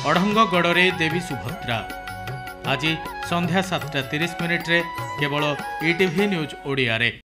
अढ़ंगगड़े देवी सुभद्रा। आज संध्या 7:30 केवल ETV news Odia रे।